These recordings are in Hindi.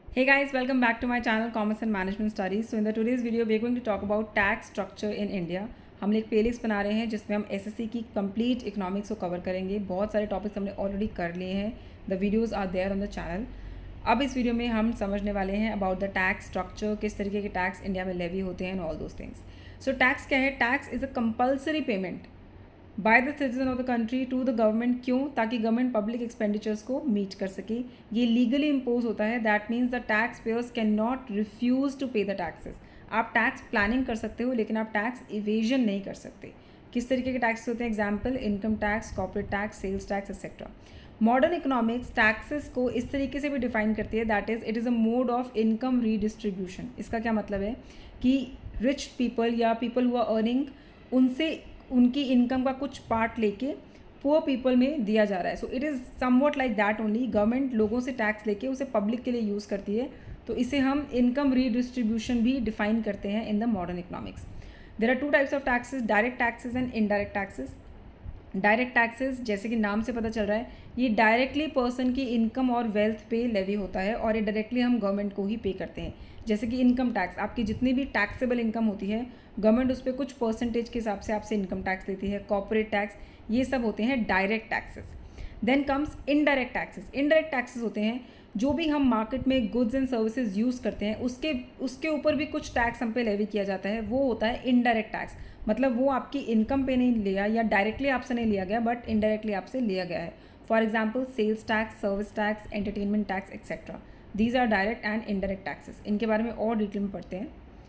Hey guys, welcome back to my channel Commerce and Management Studies. So in the today's video we are going to talk about tax structure in India. हम एक प्लेलिस्ट बना रहे हैं जिसमें हम एसएससी की कंप्लीट इकोनॉमिक्स को कवर करेंगे. बहुत सारे टॉपिक्स हमने ऑलरेडी कर लिए हैं. The videos are there on the channel. अब इस वीडियो में हम समझने वाले हैं अबाउट द टैक्स स्ट्रक्चर, किस तरीके के टैक्स इंडिया में लेवी होते हैं and all those things. So tax क्या है? Tax is a compulsory payment by the citizen of the country to the government. क्यों? ताकि गवर्नमेंट पब्लिक एक्सपेंडिचर्स को मीट कर सके. ये लीगली इम्पोज होता है. That means the tax payers can not refuse to pay the taxes. आप टैक्स प्लानिंग कर सकते हो लेकिन आप टैक्स इवेजन नहीं कर सकते. किस तरीके के टैक्स होते हैं? Example, income tax, corporate tax, sales tax etcetera. Modern economics taxes को इस तरीके से भी डिफाइन करती है, that is it is a mode of income redistribution. इसका क्या मतलब है कि रिच पीपल या पीपल हु आर अर्निंग, उनसे उनकी इनकम का कुछ पार्ट लेके पुअर पीपल में दिया जा रहा है. So it is somewhat like that only. Government लोगों से टैक्स लेके उसे पब्लिक के लिए यूज़ करती है. तो इसे हम इनकम रीडिस्ट्रीब्यूशन भी डिफाइन करते हैं in the modern economics. There are two types of taxes, direct taxes and indirect taxes. Direct taxes, जैसे कि नाम से पता चल रहा है, ये डायरेक्टली पर्सन की इनकम और वेल्थ पे लेवी होता है और ये डायरेक्टली हम गवर्नमेंट को ही पे करते हैं. जैसे कि इनकम टैक्स, आपकी जितनी भी टैक्सेबल इनकम होती है गवर्नमेंट उस पर कुछ परसेंटेज के हिसाब से आपसे इनकम टैक्स लेती है. कॉर्पोरेट टैक्स, ये सब होते हैं direct taxes. Then comes indirect taxes. Indirect taxes होते हैं जो भी हम मार्केट में गुड्स एंड सर्विसेज यूज़ करते हैं उसके ऊपर भी कुछ टैक्स हम पे लेवी किया जाता है. वो होता है इनडायरेक्ट टैक्स. मतलब वो आपकी इनकम पे नहीं लिया या डायरेक्टली आपसे नहीं लिया गया बट इनडायरेक्टली आपसे लिया गया है. For example, sales tax, service tax, entertainment tax etcetera. These are direct and indirect taxes. इनके बारे में और डिटेल में पढ़ते हैं.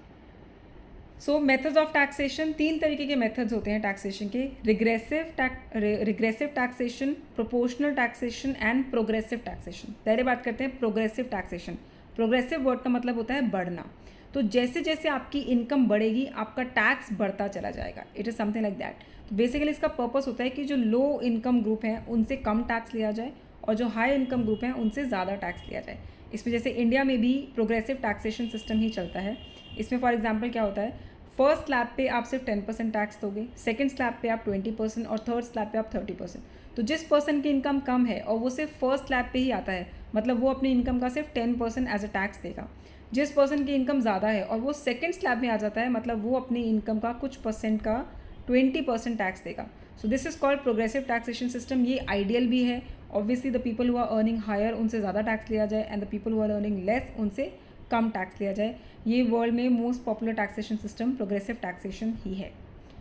सो मेथड्स ऑफ टैक्सेशन, तीन तरीके के मेथड्स होते हैं टैक्सेशन के. Regressive taxation, proportional taxation and progressive taxation. पहले बात करते हैं प्रोग्रेसिव टैक्सेशन. प्रोग्रेसिव वर्ड का मतलब होता है बढ़ना. तो जैसे जैसे आपकी इनकम बढ़ेगी आपका टैक्स बढ़ता चला जाएगा. It is something like that. तो बेसिकली इसका पर्पस होता है कि जो लो इनकम ग्रुप हैं उनसे कम टैक्स लिया जाए और जो हाई इनकम ग्रुप हैं उनसे ज़्यादा टैक्स लिया जाए. इसमें जैसे इंडिया में भी प्रोग्रेसिव टैक्सेशन सिस्टम ही चलता है. इसमें फॉर एग्जाम्पल क्या होता है, फर्स्ट स्लैब पे आप सिर्फ 10% टैक्स दोगे, सेकंड स्लैब पे आप 20% और थर्ड स्लैब पे आप 30%. तो जिस पर्सन की इनकम कम है और वो सिर्फ फर्स्ट स्लैब पे ही आता है, मतलब वो अपनी इनकम का सिर्फ 10% एज अ टैक्स देगा. जिस पर्सन की इनकम ज़्यादा है और वो सेकंड स्लैब में आ जाता है, मतलब वो अपनी इनकम का कुछ परसेंट का 20% टैक्स देगा. So this is called progressive taxation system. ये आइडियल भी है. Obviously the people who are earning higher उनसे ज़्यादा टैक्स लिया जाए and the people who are earning less उनसे कम टैक्स लिया जाए. ये वर्ल्ड में most popular taxation system progressive taxation ही है.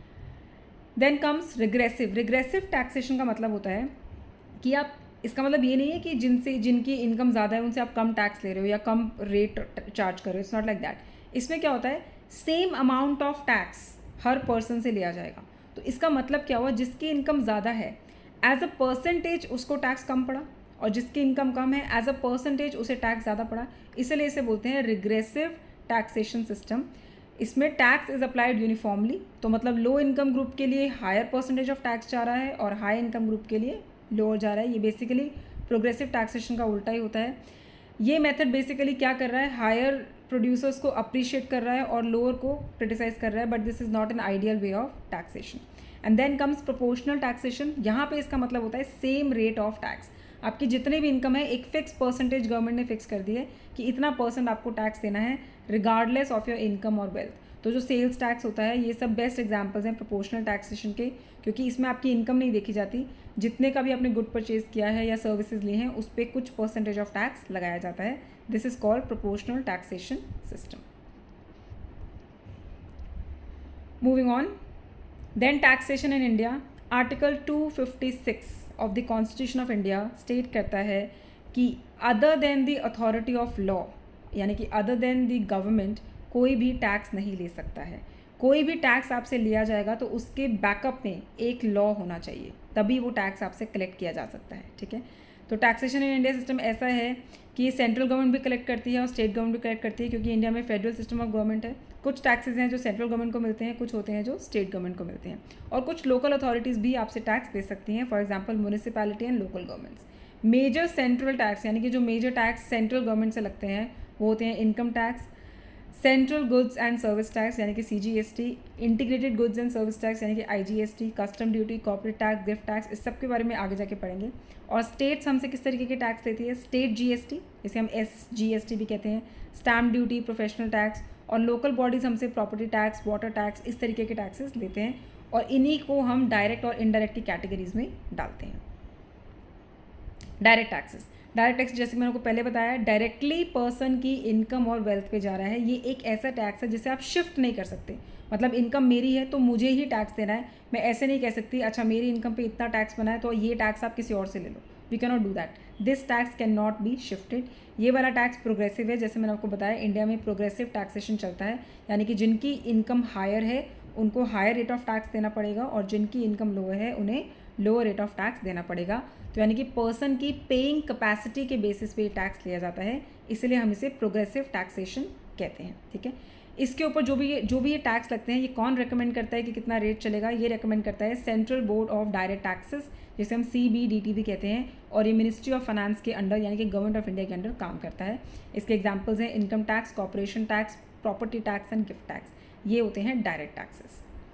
Then comes regressive. Regressive taxation का मतलब होता है कि आप, इसका मतलब ये नहीं है कि जिनकी इनकम ज़्यादा है उनसे आप कम टैक्स ले रहे हो या कम रेट चार्ज कर रहे हो. It's not like that. इसमें क्या होता है, सेम अमाउंट ऑफ टैक्स हर पर्सन से लिया जाएगा. तो इसका मतलब क्या हुआ, जिसकी इनकम ज़्यादा है एज अ परसेंटेज उसको टैक्स कम पड़ा और जिसकी इनकम कम है एज अ परसेंटेज उसे टैक्स ज़्यादा पड़ा. इसलिए इसे बोलते हैं रिग्रेसिव टैक्सेशन सिस्टम. इसमें टैक्स इज़ अप्लाइड यूनिफॉर्मली. तो मतलब लो इनकम ग्रुप के लिए हायर परसेंटेज ऑफ टैक्स जा रहा है और हाई इनकम ग्रुप के लिए लोअर जा रहा है. ये बेसिकली प्रोग्रेसिव टैक्सेशन का उल्टा ही होता है. ये मेथड बेसिकली क्या कर रहा है, हायर प्रोड्यूसर्स को अप्रिशिएट कर रहा है और लोअर को क्रिटिसाइज कर रहा है. But this is not an ideal way of taxation. And then comes proportional taxation. यहाँ पे इसका मतलब होता है सेम रेट ऑफ टैक्स. आपकी जितने भी इनकम है एक फिक्स परसेंटेज गवर्नमेंट ने फिक्स कर दी है कि इतना % आपको टैक्स देना है रिगार्डलेस ऑफ योर इनकम और वेल्थ. तो जो सेल्स टैक्स होता है, ये सब बेस्ट एग्जांपल्स हैं प्रोपोर्शनल टैक्सेशन के, क्योंकि इसमें आपकी इनकम नहीं देखी जाती. जितने का भी आपने गुड परचेज किया है या सर्विसेज लिए हैं उस पर कुछ परसेंटेज ऑफ टैक्स लगाया जाता है. This is called proportional taxation system. Moving on. Then taxation in India. Article 256 of the constitution of India state करता है कि other than the authority of law, यानी कि अदर देन द गवर्नमेंट, कोई भी टैक्स नहीं ले सकता है. कोई भी टैक्स आपसे लिया जाएगा तो उसके बैकअप में एक लॉ होना चाहिए, तभी वो टैक्स आपसे कलेक्ट किया जा सकता है. ठीक है. तो टैक्सेशन इन इंडिया सिस्टम ऐसा है कि सेंट्रल गवर्नमेंट भी कलेक्ट करती है और स्टेट गवर्नमेंट भी कलेक्ट करती है, क्योंकि इंडिया में फेडरल सिस्टम ऑफ गवर्नमेंट है. कुछ टैक्सेस हैं जो सेंट्रल गवर्नमेंट को मिलते हैं, कुछ होते हैं जो स्टेट गवर्नमेंट को मिलते हैं, और कुछ लोकल अथॉरिटीज़ भी आपसे टैक्स दे सकती हैं. For example municipality and local governments. Major central tax, यानी कि जो मेजर टैक्स सेंट्रल गवर्नमेंट से लगते हैं वो होते हैं income tax, central goods and service tax यानी कि CGST, integrated goods and service tax यानी कि IGST, custom duty, corporate tax, gift tax, इस सब के बारे में आगे जाके पढ़ेंगे। और स्टेट्स हमसे किस तरीके के टैक्स लेती है, स्टेट GST जिसे हम SGST भी कहते हैं, स्टैम्प ड्यूटी, प्रोफेशनल टैक्स, और लोकल बॉडीज़ हमसे प्रॉपर्टी टैक्स, वाटर टैक्स, इस तरीके के टैक्सेस लेते हैं और इन्हीं को हम डायरेक्ट और इनडायरेक्ट की कैटेगरीज में डालते हैं। डायरेक्ट टैक्सेस, डायरेक्ट टैक्स जैसे मैंने आपको पहले बताया डायरेक्टली पर्सन की इनकम और वेल्थ पे जा रहा है। ये एक ऐसा टैक्स है जिसे आप शिफ्ट नहीं कर सकते, मतलब इनकम मेरी है तो मुझे ही टैक्स देना है। मैं ऐसे नहीं कह सकती अच्छा मेरी इनकम पे इतना टैक्स बना है तो ये टैक्स आप किसी और से ले लो। We can not do that. This tax can not be shifted. ये वाला टैक्स प्रोग्रेसिव है, जैसे मैंने आपको बताया इंडिया में प्रोग्रेसिव टैक्सेशन चलता है, यानी कि जिनकी इनकम हायर है उनको हायर रेट ऑफ टैक्स देना पड़ेगा और जिनकी इनकम लोअर है उन्हें लोअर रेट ऑफ टैक्स देना पड़ेगा। तो यानी कि पर्सन की पेइंग कैपेसिटी के बेसिस पे टैक्स लिया जाता है, इसलिए हम इसे प्रोग्रेसिव टैक्सेशन कहते हैं। ठीक है, इसके ऊपर जो भी ये टैक्स लगते हैं ये कौन रेकमेंड करता है कि कितना रेट चलेगा, ये रेकमेंड करता है central board of direct taxes जिसे हम CBDT भी कहते हैं, और ये मिनिस्ट्री ऑफ फाइनेंस के अंडर यानी कि गवर्नमेंट ऑफ इंडिया के अंडर काम करता है। इसके एग्जाम्पल्स हैं income tax, corporation tax, property tax and gift tax, ये होते हैं डायरेक्ट टैक्सेस।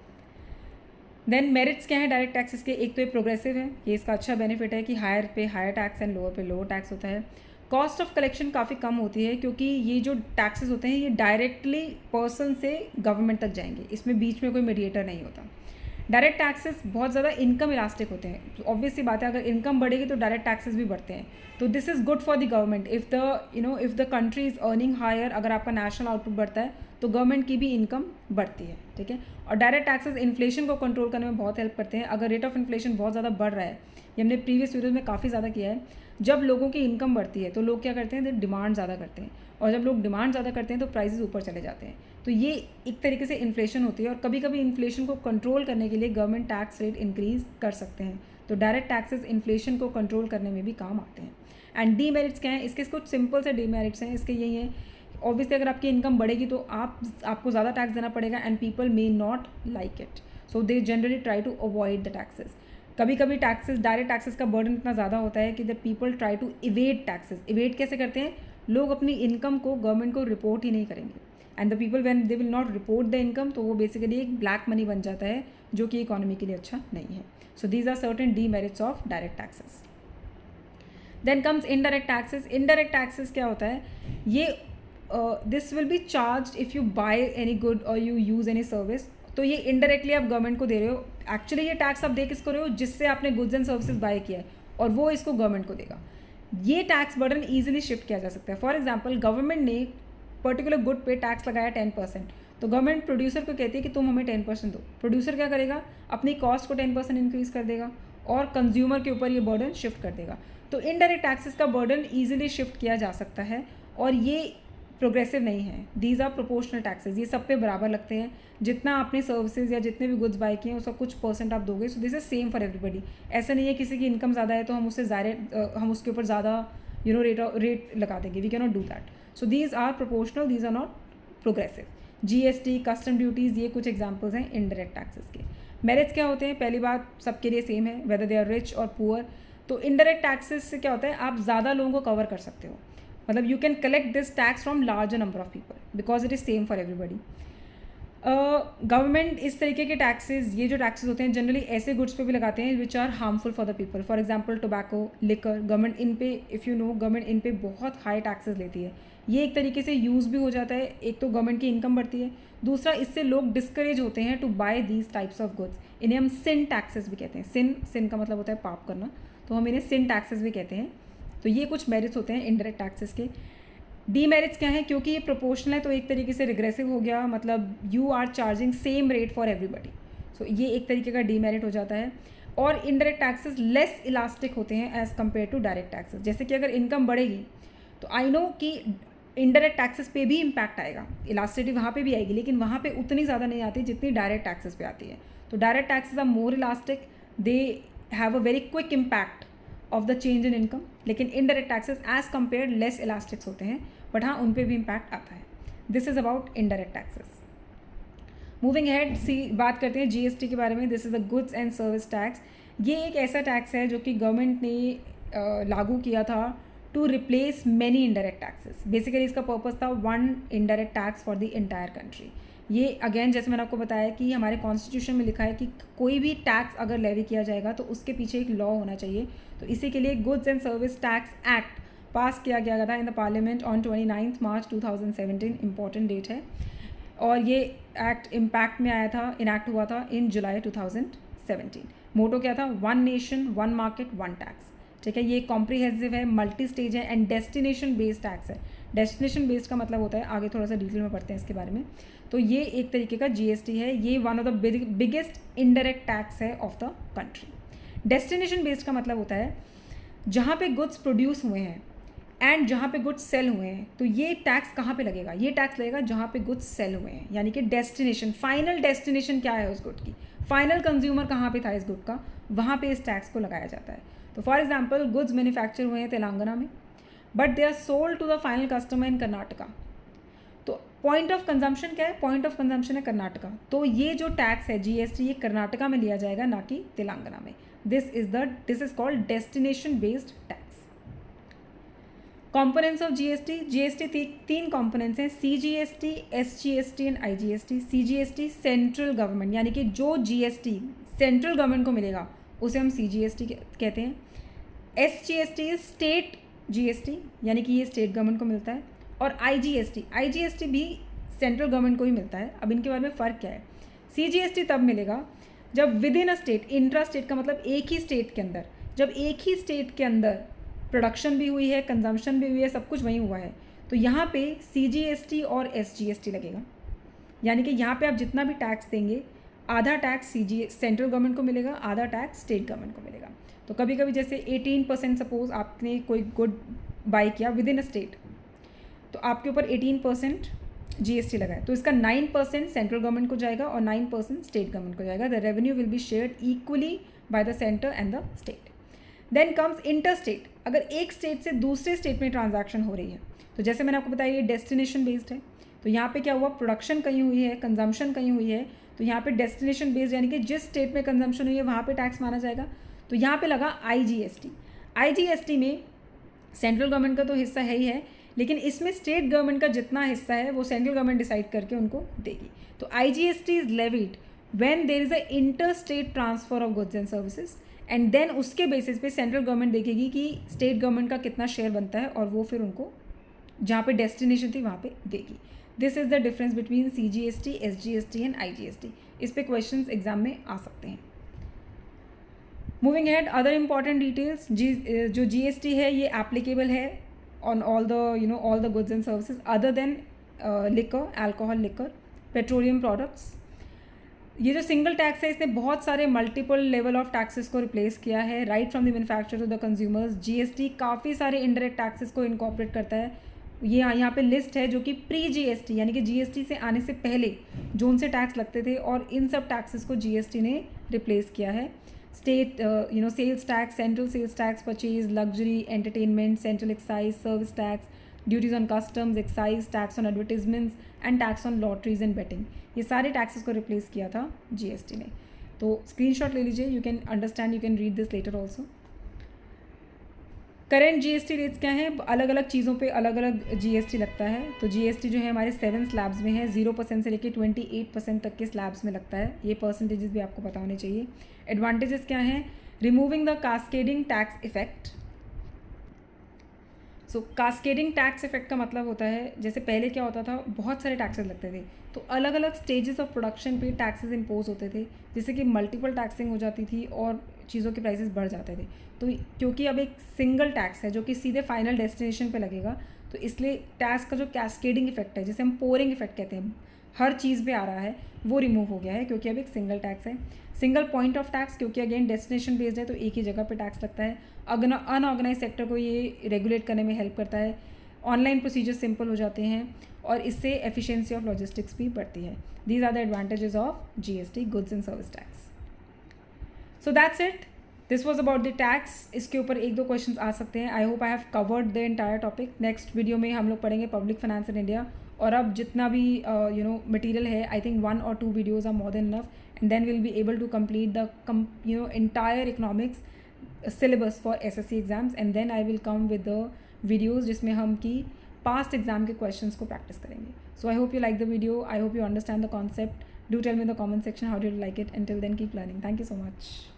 देन मेरिट्स क्या है डायरेक्ट टैक्सेस के, एक तो ये प्रोग्रेसिव है, ये इसका अच्छा बेनिफिट है कि higher pay higher tax and lower pay lower tax होता है। कॉस्ट ऑफ कलेक्शन काफ़ी कम होती है क्योंकि ये जो टैक्सेस होते हैं ये डायरेक्टली पर्सन से गवर्नमेंट तक जाएंगे, इसमें बीच में कोई मीडिएटर नहीं होता। डायरेक्ट टैक्सेस बहुत ज़्यादा इनकम इलास्टिक होते हैं, तो ऑब्वियसली बात है अगर इनकम बढ़ेगी तो डायरेक्ट टैक्सेस भी बढ़ते हैं। तो this is good for the government if the country is earning higher, अगर आपका नेशनल आउटपुट बढ़ता है तो गवर्नमेंट की भी इनकम बढ़ती है। ठीक है, और डायरेक्ट टैक्सेस इन्फ्लेशन को कंट्रोल करने में बहुत हेल्प करते हैं। अगर रेट ऑफ इन्फ्लेशन बहुत ज़्यादा बढ़ रहा है, ये हमने प्रीवियस वीडियोज़ में काफ़ी ज़्यादा किया है, जब लोगों की इनकम बढ़ती है तो लोग क्या करते हैं, डिमांड ज़्यादा करते हैं, और जब लोग डिमांड ज़्यादा करते हैं तो प्राइसेस ऊपर चले जाते हैं। तो ये एक तरीके से इन्फ्लेशन होती है, और कभी कभी इन्फ्लेशन को कंट्रोल करने के लिए गवर्नमेंट टैक्स रेट इंक्रीज़ कर सकते हैं। तो डायरेक्ट टैक्सेस इन्फ्लेशन को कंट्रोल करने में भी काम आते हैं। एंड डीमेरिट्स क्या हैं, इसके कुछ सिंपल से डीमेरिट्स हैं। इसके यही हैं, ऑब्वियसली अगर आपकी इनकम बढ़ेगी तो आपको ज़्यादा टैक्स देना पड़ेगा and people may not like it, so they generally try to avoid the taxes. कभी कभी टैक्सेस, डायरेक्ट टैक्सेस का बर्डन इतना ज़्यादा होता है कि the people try to evade taxes. Evade कैसे करते हैं, लोग अपनी इनकम को गवर्नमेंट को रिपोर्ट ही नहीं करेंगे, and the people when they will not report the income, तो वो बेसिकली एक ब्लैक मनी बन जाता है जो कि इकोनॉमी के लिए अच्छा नहीं है। So these are certain demerits of direct taxes. Then comes indirect taxes. Indirect taxes क्या होता है, ये this will be charge if you buy any good और यू यूज़ एनी सर्विस। तो ये इनडायरेक्टली आप गवर्नमेंट को दे रहे हो, एक्चुअली ये टैक्स आप दे किसको रहे हो, जिससे आपने गुड्स एंड सर्विसेज बाय किया है, और वो इसको गवर्नमेंट को देगा। ये टैक्स बर्डन ईजिली शिफ्ट किया जा सकता है। फॉर एग्जाम्पल, गवर्नमेंट ने पर्टिकुलर गुड पे टैक्स लगाया 10%, तो गवर्नमेंट प्रोड्यूसर को कहती है कि तुम हमें 10% दो। प्रोड्यूसर क्या करेगा, अपनी कॉस्ट को 10% इंक्रीज़ कर देगा और कंज्यूमर के ऊपर ये बर्डन शिफ्ट कर देगा। तो इनडायरेक्ट टैक्सेस का बर्डन ईजिली शिफ्ट किया जा सकता है, और ये प्रोग्रेसिव नहीं है। दीज आर प्रोपोर्शनल टैक्सेस, ये सब पे बराबर लगते हैं। जितना आपने सर्विसेज या जितने भी गुड्स बाय किए हैं उसका कुछ परसेंट आप दोगे। So this is same for everybody. ऐसा नहीं है किसी की इनकम ज़्यादा है तो हम उसके ऊपर ज़्यादा रेट लगा देंगे। We can not do that. So these are proportional, these are not progressive. GST, custom duties, ये कुछ एग्जाम्पल्स हैं इनडायरेक्ट टैक्सेस के। मेरिट्स क्या होते हैं, पहली बात सबके लिए सेम है, वेदर दे आर रिच और पुअर। तो इनडायरेक्ट टैक्सेस से क्या होता है, आप ज़्यादा लोगों को कवर कर सकते हो, मतलब you can collect this tax from larger number of people because it is same for everybody. Government इस तरीके के टैक्सेस, ये जो टैक्सेस होते हैं जनरली ऐसे गुड्स पे भी लगाते हैं which are harmful for the people. For example tobacco, liquor, government इन पे, इफ़ यू नो, गवर्नमेंट इन पे बहुत हाई टैक्सेस लेती है। ये एक तरीके से यूज़ भी हो जाता है, एक तो गवर्नमेंट की इनकम बढ़ती है, दूसरा इससे लोग डिस्करेज होते हैं to buy these types of goods. इन्हें हम सिन टैक्सेस भी कहते हैं। सिन का मतलब होता है पाप करना, तो हम इन्हें सिन टैक्सेस भी कहते हैं। तो ये कुछ मेरिट्स होते हैं इनडायरेक्ट टैक्सेस के। डीमेरिट्स क्या है, क्योंकि ये प्रोपोर्शनल है तो एक तरीके से रिग्रेसिव हो गया, मतलब you are charging same rate for everybody. So ये एक तरीके का डीमेरिट हो जाता है। और इनडायरेक्ट टैक्सेस लेस इलास्टिक होते हैं as compare to direct taxes. जैसे कि अगर इनकम बढ़ेगी तो आई नो कि इनडायरेक्ट टैक्सेस पे भी इम्पैक्ट आएगा, इलास्टिसिटी वहाँ पे भी आएगी, लेकिन वहाँ पे उतनी ज़्यादा नहीं आती जितनी डायरेक्ट टैक्सेस पे आती है। तो direct taxes are more elastic, they have a very quick impact of the change in income, लेकिन indirect taxes as compare less elastics होते हैं, बट हाँ उन पे भी इम्पैक्ट आता है। This is about indirect taxes. Moving head, बात करते हैं GST के बारे में। This is the goods and service tax. ये एक ऐसा टैक्स है जो कि गवर्नमेंट ने लागू किया था to replace many indirect taxes. Basically इसका पर्पस था one indirect tax for the entire country. ये अगेन जैसे मैंने आपको बताया कि हमारे कॉन्स्टिट्यूशन में लिखा है कि कोई भी टैक्स अगर लेवी किया जाएगा तो उसके पीछे एक लॉ होना चाहिए। तो इसी के लिए goods and service tax act pass किया गया था in the parliament on 29 March 2017, important date है। और ये एक्ट इम्पैक्ट में आया था, इनैक्ट हुआ था इन जुलाई 2017। मोटो क्या था? One nation one market one tax. ठीक है, ये कॉम्प्रिहेंसिव है, मल्टी स्टेज है एंड डेस्टिनेशन बेस्ड टैक्स है। डेस्टिनेशन बेस्ड का मतलब होता है, आगे थोड़ा सा डिटेल में पढ़ते हैं इसके बारे में। तो ये एक तरीके का जीएसटी है, ये one of the biggest indirect tax है of the country. Destination based का मतलब होता है जहाँ पे गुड्स प्रोड्यूस हुए हैं एंड जहाँ पे गुड्स सेल हुए हैं, तो ये टैक्स कहाँ पे लगेगा? ये टैक्स लगेगा जहाँ पे गुड्स सेल हुए हैं, यानी कि डेस्टिनेशन, फाइनल डेस्टिनेशन क्या है उस गुड की, फाइनल कंज्यूमर कहाँ पे था इस गुड का, वहाँ पे इस टैक्स को लगाया जाता है। तो फॉर एग्जाम्पल गुड्स मैन्युफैक्चर हुए हैं तेलंगाना में but they are sold to the final customer in Karnataka, तो पॉइंट ऑफ कंजम्पशन क्या है? पॉइंट ऑफ कंजम्पशन है कर्नाटका। तो ये जो टैक्स है जीएसटी, ये कर्नाटका में लिया जाएगा, ना कि तेलंगाना में। This is called destination based tax. Components of GST, GST तीन कॉम्पोनेंट्स हैं, CGST, SGST and IGST. CGST central government, यानी कि जो जीएसटी सेंट्रल गवर्नमेंट को मिलेगा उसे हम सीजीएसटी कहते हैं। एसजीएसटी स्टेट जीएसटी, यानी कि ये स्टेट गवर्नमेंट को मिलता है। और आईजीएसटी भी सेंट्रल गवर्नमेंट को ही मिलता है। अब इनके बारे में फ़र्क क्या है? सीजीएसटी तब मिलेगा जब within a state, intra state का मतलब एक ही स्टेट के अंदर, जब एक ही स्टेट के अंदर प्रोडक्शन भी हुई है, कंजम्पशन भी हुई है, सब कुछ वहीं हुआ है, तो यहाँ पे सीजीएसटी और एसजीएसटी लगेगा। यानी कि यहाँ पे आप जितना भी टैक्स देंगे, आधा टैक्स सेंट्रल गवर्नमेंट को मिलेगा, आधा टैक्स स्टेट गवर्नमेंट को मिलेगा। तो कभी कभी जैसे 18% सपोज आपने कोई गुड बाई किया विद इन अ स्टेट, तो आपके ऊपर 18% जीएसटी लगा है, तो इसका 9% सेंट्रल गवर्नमेंट को जाएगा और 9% स्टेट गवर्नमेंट को जाएगा। The revenue will be shared equally by the centre and the state. Then comes inter state. अगर एक स्टेट से दूसरे स्टेट में ट्रांजैक्शन हो रही है, तो जैसे मैंने आपको बताया ये डेस्टिनेशन बेस्ड है, तो यहाँ पे क्या हुआ, प्रोडक्शन कहीं हुई है, कंजम्पशन कहीं हुई है, तो यहाँ पे डेस्टिनेशन बेस्ड, यानी कि जिस स्टेट में कंजम्पशन हुई है वहाँ पे टैक्स माना जाएगा। तो यहाँ पे लगा आईजीएसटी। आईजीएसटी में सेंट्रल गवर्नमेंट का तो हिस्सा है ही है, लेकिन इसमें स्टेट गवर्नमेंट का जितना हिस्सा है वो सेंट्रल गवर्नमेंट डिसाइड करके उनको देगी। तो IGST is levied when there is a inter state transfer of goods and services, and then उसके बेसिस पे सेंट्रल गवर्नमेंट देखेगी कि स्टेट गवर्नमेंट का कितना शेयर बनता है और वो फिर उनको जहाँ पे डेस्टिनेशन थी वहाँ पे देगी। This is the difference between CGST, SGST and IGST. इस पे क्वेश्चंस एग्जाम में आ सकते हैं। Moving head, other important details, जो जीएसटी है ये एप्लीकेबल है on all the goods and services other than liquor, alcohol, liquor, petroleum products. ये जो सिंगल टैक्स है इसने बहुत सारे मल्टीपल लेवल ऑफ टैक्सेस को रिप्लेस किया है, right from the manufacturer to the consumers. GST काफ़ी सारे इनडायरेक्ट टैक्सेस को इनकॉर्पोरेट करता है। ये यहाँ पे लिस्ट है जो कि प्री जीएसटी, यानी कि जीएसटी से आने से पहले जो उनसे टैक्स लगते थे, और इन सब टैक्सेस को जीएसटी ने रिप्लेस किया है। State sales tax, central sales tax, purchase, luxury, entertainment, central excise, service tax, duties on customs, excise, tax on advertisements and tax on lotteries and betting, ये सारे टैक्सेस को रिप्लेस किया था जीएसटी ने। तो स्क्रीनशॉट ले लीजिए, you can understand, you can read this letter also. Current GST rates क्या हैं? अलग अलग चीज़ों पे अलग अलग जीएसटी लगता है। तो जीएसटी जो है हमारे 7 स्लैब्स में है, 0% से लेकर 28% तक के स्लैब्स में लगता है। ये परसेंटेजेस भी आपको पता होने चाहिए। एडवांटेजेस क्या हैं? Removing the cascading tax effect. So cascading tax effect का मतलब होता है, जैसे पहले क्या होता था, बहुत सारे टैक्सेस लगते थे, तो अलग अलग स्टेजेस ऑफ प्रोडक्शन पे टैक्सेस इम्पोज होते थे, जिससे कि मल्टीपल टैक्सिंग हो जाती थी और चीज़ों के प्राइसेस बढ़ जाते थे। तो क्योंकि अब एक सिंगल टैक्स है जो कि सीधे फाइनल डेस्टिनेशन पे लगेगा, तो इसलिए टैक्स का जो कैस्केडिंग इफेक्ट है, जिसे हम पोरिंग इफेक्ट कहते हैं, हर चीज़ पे आ रहा है, वो रिमूव हो गया है, क्योंकि अब एक सिंगल टैक्स है। सिंगल पॉइंट ऑफ टैक्स, क्योंकि अगेन डेस्टिनेशन बेस्ड है तो एक ही जगह पे टैक्स लगता है। अनऑर्गेनाइज सेक्टर को ये रेगुलेट करने में हेल्प करता है। ऑनलाइन प्रोसीजर सिंपल हो जाते हैं और इससे एफिशिएंसी ऑफ लॉजिस्टिक्स भी बढ़ती है। These are the advantages of GST, goods and service tax. So that's it, this was about the tax. इसके ऊपर 1-2 क्वेश्चन आ सकते हैं। I hope I have covered the entire topic. Next video में हम लोग पढ़ेंगे पब्लिक फाइनेंस इन इंडिया, और अब जितना भी मटेरियल है, I think 1 or 2 videos are more than enough, and then we'll be able to complete the entire economics syllabus for SSC exams, and then I will come with the videos जिसमें हम की पास्ट एग्जाम के क्वेश्चंस को प्रैक्टिस करेंगे. So I hope you like the video. I hope you understand the concept. Do tell me in the comment section how do you like it. Until then, keep learning. Thank you so much.